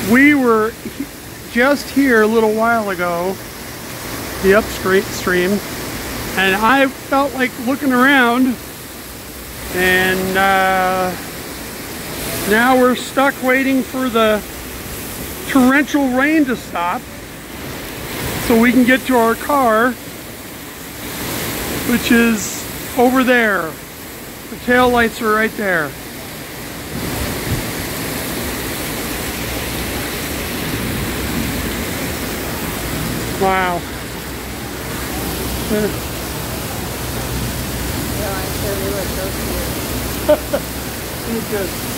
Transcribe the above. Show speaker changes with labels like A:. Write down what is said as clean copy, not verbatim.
A: We were just here a little while ago, the upstream, and I felt like looking around, and now we're stuck waiting for the torrential rain to stop so we can get to our car, which is over there. The tail lights are right there. Wow.
B: Yeah, I'm sure we look so cute.
A: Good.